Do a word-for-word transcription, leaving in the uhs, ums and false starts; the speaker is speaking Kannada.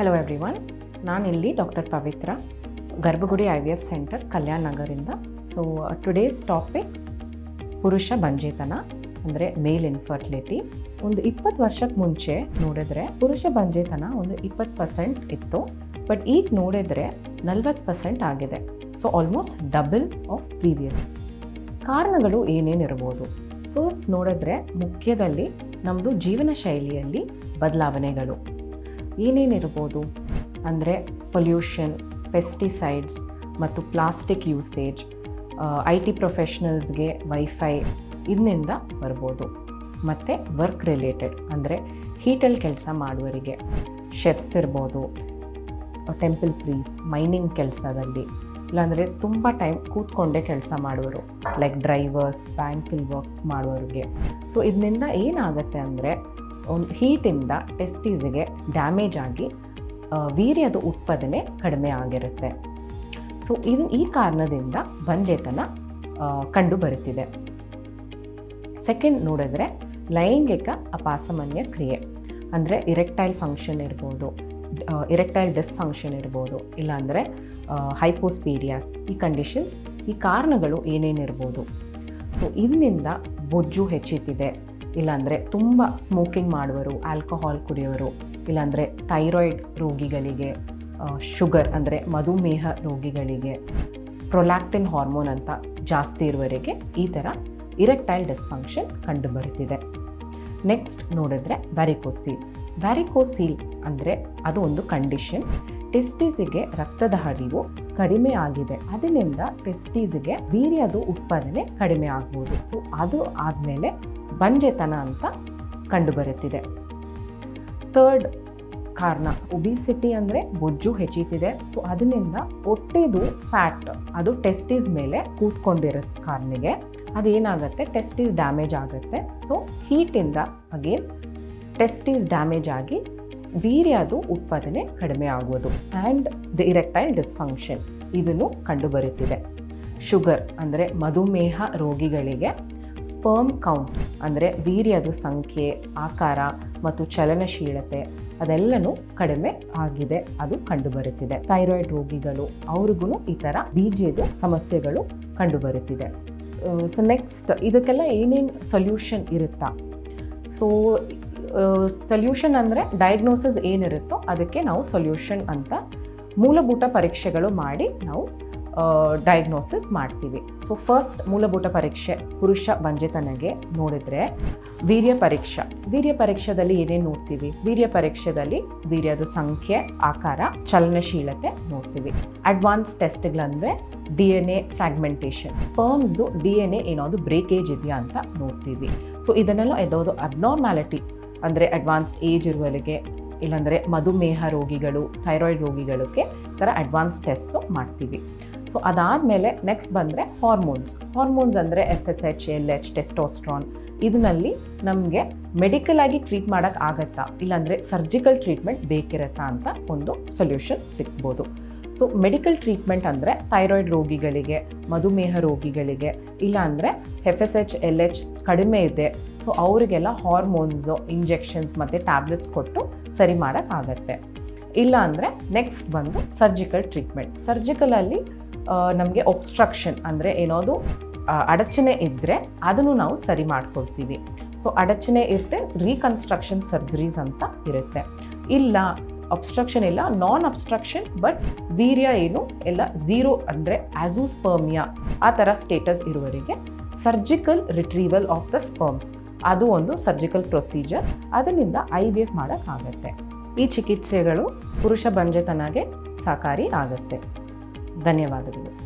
ಹಲೋ ಎವ್ರಿವನ್, ನಾನಿಲ್ಲಿ doctor Pavitra, Garbhagudi I V F center, Kalyan ನಗರಿಂದ. ಸೊ ಟುಡೇಸ್ ಟಾಪಿಕ್ ಪುರುಷ ಬಂಜೇತನ ಅಂದರೆ ಮೇಲ್ ಇನ್ಫರ್ಟಿಲಿಟಿ. ಒಂದು ಇಪ್ಪತ್ತು ವರ್ಷಕ್ಕೆ ಮುಂಚೆ ನೋಡಿದ್ರೆ ಪುರುಷ ಬಂಜೇತನ ಒಂದು ಇಪ್ಪತ್ತು ಪರ್ಸೆಂಟ್ ಇತ್ತು, ಬಟ್ ಈಗ ನೋಡಿದ್ರೆ ನಲ್ವತ್ತು ಪರ್ಸೆಂಟ್ ಆಗಿದೆ. So almost double of previous. ಕಾರಣಗಳು ಏನೇನಿರ್ಬೋದು? ಫಸ್ಟ್ ನೋಡಿದ್ರೆ ಮುಖ್ಯದಲ್ಲಿ ನಮ್ಮದು ಜೀವನ ಶೈಲಿಯಲ್ಲಿ ಬದಲಾವಣೆಗಳು ಏನೇನಿರ್ಬೋದು ಅಂದರೆ ಪೊಲ್ಯೂಷನ್, ಪೆಸ್ಟಿಸೈಡ್ಸ್ ಮತ್ತು ಪ್ಲಾಸ್ಟಿಕ್ ಯೂಸೇಜ್, ಐ ಟಿ ಪ್ರೊಫೆಷ್ನಲ್ಸ್ಗೆ ವೈಫೈ ಇದರಿಂದ ಬರ್ಬೋದು. ಮತ್ತು ವರ್ಕ್ ರಿಲೇಟೆಡ್ ಅಂದರೆ ಹೀಟಲ್ಲಿ ಕೆಲಸ ಮಾಡುವವರಿಗೆ, ಶೆಫ್ಸ್ ಇರ್ಬೋದು, ಟೆಂಪಲ್ ಪ್ರೀಸ್, ಮೈನಿಂಗ್ ಕೆಲಸದಲ್ಲಿ, ಇಲ್ಲಾಂದರೆ ತುಂಬ ಟೈಮ್ ಕೂತ್ಕೊಂಡೇ ಕೆಲಸ ಮಾಡೋರು ಲೈಕ್ ಡ್ರೈವರ್ಸ್, ಬ್ಯಾಂಕಲ್ಲಿ ವರ್ಕ್ ಮಾಡೋರಿಗೆ. ಸೊ ಇದರಿಂದ ಏನಾಗುತ್ತೆ ಅಂದರೆ ಒಂದು ಹೀಟಿಂದ ಟೆಸ್ಟೀಸಿಗೆ ಡ್ಯಾಮೇಜ್ ಆಗಿ ವೀರ್ಯದ ಉತ್ಪಾದನೆ ಕಡಿಮೆ ಆಗಿರುತ್ತೆ. ಸೊ ಇದು ಈ ಕಾರಣದಿಂದ ಬಂಜೇತನ ಕಂಡು ಬರುತ್ತಿದೆ. ಸೆಕೆಂಡ್ ನೋಡಿದ್ರೆ ಲೈಂಗಿಕ ಅಪಾಸಾಮಾನ್ಯ ಕ್ರಿಯೆ ಅಂದರೆ ಇರೆಕ್ಟೈಲ್ ಫಂಕ್ಷನ್ ಇರ್ಬೋದು, ಇರೆಕ್ಟೈಲ್ ಡಿಸ್ಫಂಕ್ಷನ್ ಇರ್ಬೋದು, ಇಲ್ಲಾಂದರೆ ಹೈಪೋಸ್ಪೀಡಿಯಾಸ್. ಈ ಕಂಡೀಷನ್ಸ್, ಈ ಕಾರಣಗಳು ಏನೇನಿರ್ಬೋದು? ಸೊ ಇದರಿಂದ ಬೊಜ್ಜು ಹೆಚ್ಚುತ್ತಿದೆ, ಇಲ್ಲಾಂದರೆ ತುಂಬ ಸ್ಮೋಕಿಂಗ್ ಮಾಡುವರು, ಆಲ್ಕೋಹಾಲ್ ಕುಡಿಯೋರು, ಇಲ್ಲಾಂದರೆ ಥೈರಾಯ್ಡ್ ರೋಗಿಗಳಿಗೆ, ಶುಗರ್ ಅಂದರೆ ಮಧುಮೇಹ ರೋಗಿಗಳಿಗೆ, ಪ್ರೊಲ್ಯಾಕ್ಟಿನ್ ಹಾರ್ಮೋನ್ ಅಂತ ಜಾಸ್ತಿ ಇರುವವರೆಗೆ ಈ ಥರ ಇರೆಕ್ಟೈಲ್ ಡಿಸ್ಫಂಕ್ಷನ್ ಕಂಡುಬರುತ್ತಿದೆ. ನೆಕ್ಸ್ಟ್ ನೋಡಿದ್ರೆ ವ್ಯಾರಿಕೋಸೀಲ್. ವ್ಯಾರಿಕೋಸೀಲ್ ಅಂದರೆ ಅದು ಒಂದು ಕಂಡೀಷನ್. ಟೆಸ್ಟೀಸಿಗೆ ರಕ್ತದ ಹರಿವು ಕಡಿಮೆ ಆಗಿದೆ, ಅದರಿಂದ ಟೆಸ್ಟೀಸಿಗೆ ವೀರ್ಯದ ಉತ್ಪಾದನೆ ಕಡಿಮೆ ಆಗ್ಬೋದು. ಸೊ ಅದು ಆದಮೇಲೆ ಬಂಜೇತನ ಅಂತ ಕಂಡುಬರುತ್ತಿದೆ. ಥರ್ಡ್ ಕಾರಣ ಒಬಿಸಿಟಿ ಅಂದರೆ ಬೊಜ್ಜು ಹೆಚ್ಚುತ್ತಿದೆ. ಸೊ ಅದರಿಂದ ಹೊಟ್ಟೆದು ಫ್ಯಾಟ್ ಅದು ಟೆಸ್ಟೀಸ್ ಮೇಲೆ ಕೂತ್ಕೊಂಡಿರೋ ಕಾರಣಕ್ಕೆ ಅದೇನಾಗುತ್ತೆ, ಟೆಸ್ಟೀಸ್ ಡ್ಯಾಮೇಜ್ ಆಗುತ್ತೆ. ಸೊ ಹೀಟಿಂದ ಅಗೇನ್ ಟೆಸ್ಟೀಸ್ ಡ್ಯಾಮೇಜ್ ಆಗಿ ವೀರ್ಯದು ಉತ್ಪಾದನೆ ಕಡಿಮೆ ಆಗುವುದು. ಆ್ಯಂಡ್ ದ ಇರೆಕ್ಟೈಲ್ ಡಿಸ್ಫಂಕ್ಷನ್ ಇದನ್ನು ಕಂಡುಬರುತ್ತಿದೆ. ಶುಗರ್ ಅಂದರೆ ಮಧುಮೇಹ ರೋಗಿಗಳಿಗೆ ಸ್ಪರ್ಮ್ ಕೌಂಟ್ ಅಂದರೆ ವೀರ್ಯದ ಸಂಖ್ಯೆ, ಆಕಾರ ಮತ್ತು ಚಲನಶೀಲತೆ ಅದೆಲ್ಲನೂ ಕಡಿಮೆ ಆಗಿದೆ, ಅದು ಕಂಡುಬರುತ್ತಿದೆ. ಥೈರಾಯ್ಡ್ ರೋಗಿಗಳು ಅವ್ರಿಗೂ ಈ ಥರ ಬೀಜದ ಸಮಸ್ಯೆಗಳು ಕಂಡುಬರುತ್ತಿದೆ. ಸೊ ನೆಕ್ಸ್ಟ್ ಇದಕ್ಕೆಲ್ಲ ಏನೇನು ಸೊಲ್ಯೂಷನ್ ಇರುತ್ತಾ? ಸೊ ಸೊಲ್ಯೂಷನ್ ಅಂದರೆ ಡಯಾಗ್ನೋಸಿಸ್ ಏನಿರುತ್ತೋ ಅದಕ್ಕೆ ನಾವು ಸೊಲ್ಯೂಷನ್ ಅಂತ ಮೂಲಭೂತ ಪರೀಕ್ಷೆಗಳು ಮಾಡಿ ನಾವು ಡಯಾಗ್ನೋಸಿಸ್ ಮಾಡ್ತೀವಿ. ಸೊ ಫಸ್ಟ್ ಮೂಲಭೂತ ಪರೀಕ್ಷೆ ಪುರುಷ ಬಂಜೇತನಗೆ ನೋಡಿದ್ರೆ ವೀರ್ಯ ಪರೀಕ್ಷೆ. ವೀರ್ಯ ಪರೀಕ್ಷೆದಲ್ಲಿ ಏನೇನು ನೋಡ್ತೀವಿ? ವೀರ್ಯ ಪರೀಕ್ಷೆಯಲ್ಲಿ ವೀರ್ಯದ ಸಂಖ್ಯೆ, ಆಕಾರ, ಚಲನಶೀಲತೆ ನೋಡ್ತೀವಿ. ಅಡ್ವಾನ್ಸ್ ಟೆಸ್ಟ್ಗಳಂದರೆ ಡಿ ಎನ್ ಎ ಫ್ರಾಗ್ಮೆಂಟೇಷನ್, ಸ್ಪರ್ಮ್ಸ್ದು ಡಿ ಎನ್ ಎ ಏನಾದ್ರು ಬ್ರೇಕೇಜ್ ಇದೆಯಾ ಅಂತ ನೋಡ್ತೀವಿ. ಸೊ ಇದನ್ನೆಲ್ಲ ಯಾವುದೋ ಅಬ್ನಾರ್ಮ್ಯಾಲಿಟಿ ಅಂದರೆ ಅಡ್ವಾನ್ಸ್ಡ್ ಏಜ್ ಇರುವವರಿಗೆ, ಇಲ್ಲಾಂದರೆ ಮಧುಮೇಹ ರೋಗಿಗಳು, ಥೈರಾಯ್ಡ್ ರೋಗಿಗಳಿಗೆ ಈ ಥರ ಅಡ್ವಾನ್ಸ್ ಟೆಸ್ಟು ಮಾಡ್ತೀವಿ. ಸೊ ಅದಾದಮೇಲೆ ನೆಕ್ಸ್ಟ್ ಬಂದರೆ ಹಾರ್ಮೋನ್ಸ್. ಹಾರ್ಮೋನ್ಸ್ ಅಂದರೆ F S H, L H, testosterone. ಇದರಲ್ಲಿ ನಮಗೆ ಮೆಡಿಕಲ್ ಆಗಿ ಟ್ರೀಟ್ ಮಾಡೋಕ್ಕೆ ಆಗತ್ತಾ, ಇಲ್ಲಾಂದರೆ ಸರ್ಜಿಕಲ್ ಟ್ರೀಟ್ಮೆಂಟ್ ಬೇಕಿರತ್ತಾ ಅಂತ ಒಂದು ಸೊಲ್ಯೂಷನ್ ಸಿಗ್ಬೋದು. ಸೊ ಮೆಡಿಕಲ್ ಟ್ರೀಟ್ಮೆಂಟ್ ಅಂದರೆ ಥೈರಾಯ್ಡ್ ರೋಗಿಗಳಿಗೆ, ಮಧುಮೇಹ ರೋಗಿಗಳಿಗೆ, ಇಲ್ಲಾಂದರೆ F S H, L H ಕಡಿಮೆ ಇದೆ, ಸೊ ಅವರಿಗೆಲ್ಲ ಹಾರ್ಮೋನ್ಸು, ಇಂಜೆಕ್ಷನ್ಸ್ ಮತ್ತು ಟ್ಯಾಬ್ಲೆಟ್ಸ್ ಕೊಟ್ಟು ಸರಿ ಮಾಡೋಕ್ಕಾಗತ್ತೆ. ಇಲ್ಲ ಅಂದರೆ ನೆಕ್ಸ್ಟ್ ಬಂದು ಸರ್ಜಿಕಲ್ ಟ್ರೀಟ್ಮೆಂಟ್. ಸರ್ಜಿಕಲಲ್ಲಿ ನಮಗೆ ಒಬ್ಸ್ಟ್ರಕ್ಷನ್ ಅಂದರೆ ಏನಾದರೂ ಅಡಚಣೆ ಇದ್ದರೆ ಅದನ್ನು ನಾವು ಸರಿ ಮಾಡ್ಕೊಳ್ತೀವಿ. ಸೊ ಅಡಚಣೆ ಇರುತ್ತೆ, ರೀಕನ್ಸ್ಟ್ರಕ್ಷನ್ ಸರ್ಜರೀಸ್ ಅಂತ ಇರುತ್ತೆ. ಇಲ್ಲ ಅಬ್ಸ್ಟ್ರಕ್ಷನ್ ಇಲ್ಲ, ನಾನ್ ಅಬ್ಸ್ಟ್ರಕ್ಷನ್ ಬಟ್ ವೀರ್ಯ ಏನು ಎಲ್ಲ ಝೀರೋ ಅಂದರೆ ಆ್ಯಸೂಸ್ಪರ್ಮಿಯಾ ಆ ಥರ ಸ್ಟೇಟಸ್ ಇರುವವರಿಗೆ surgical retrieval of the sperms ಅದು ಒಂದು ಸರ್ಜಿಕಲ್ ಪ್ರೊಸೀಜರ್, ಅದರಿಂದ ಐ ವಿ ಎಫ್ ಮಾಡೋಕ್ಕಾಗತ್ತೆ. ಈ ಚಿಕಿತ್ಸೆಗಳು ಪುರುಷ ಬಂಜೇತನಗೆ ಸಹಕಾರಿ ಆಗುತ್ತೆ. ಧನ್ಯವಾದಗಳು.